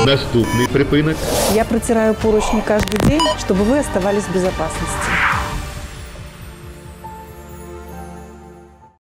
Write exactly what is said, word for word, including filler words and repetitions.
Наступний припинок. Я протираю поручни каждый день, чтобы вы оставались в безопасности.